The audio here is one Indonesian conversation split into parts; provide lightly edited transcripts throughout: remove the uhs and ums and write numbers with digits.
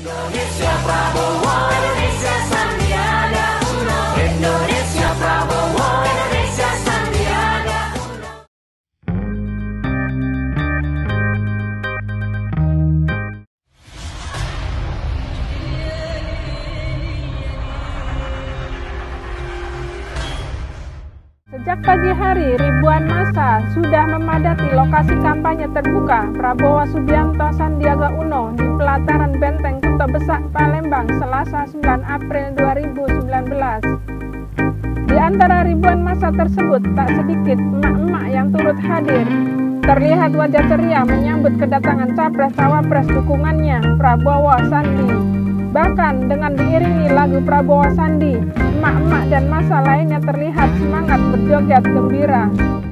Indonesia Prabowo, Indonesia Sandiaga Uno. Indonesia Prabowo, Indonesia Sandiaga Uno. Sejak pagi hari, ribuan massa sudah memadati lokasi kampanye terbuka Prabowo Subianto Sandiaga Uno di pelataran Benteng Kuto Besak, Palembang, Selasa 9 April 2019. Di antara ribuan massa tersebut, tak sedikit emak-emak yang turut hadir. Terlihat wajah ceria menyambut kedatangan capres-cawapres dukungannya, Prabowo Sandi. Bahkan dengan diiringi lagu Prabowo Sandi, emak-emak dan massa lainnya terlihat semangat berjoget gembira.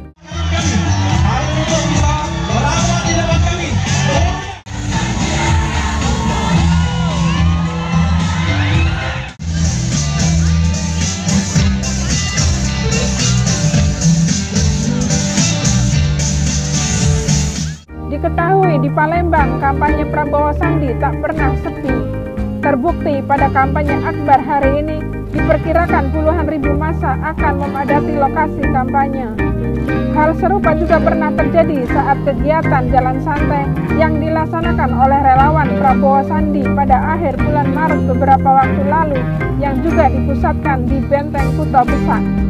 Diketahui di Palembang, kampanye Prabowo Sandi tak pernah sepi. Terbukti pada kampanye akbar hari ini, diperkirakan puluhan ribu massa akan memadati lokasi kampanye. Hal serupa juga pernah terjadi saat kegiatan jalan santai yang dilaksanakan oleh relawan Prabowo Sandi pada akhir bulan Maret beberapa waktu lalu, yang juga dipusatkan di Benteng Kuto Besak.